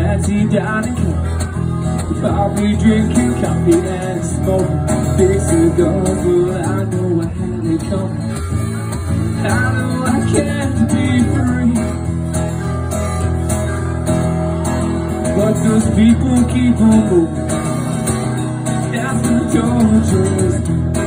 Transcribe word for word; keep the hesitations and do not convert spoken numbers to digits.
fancy dining, probably drinking coffee and smoking big cigars, but I know I had it coming. I know I can't be free, but those people keep on moving. That's the torturous.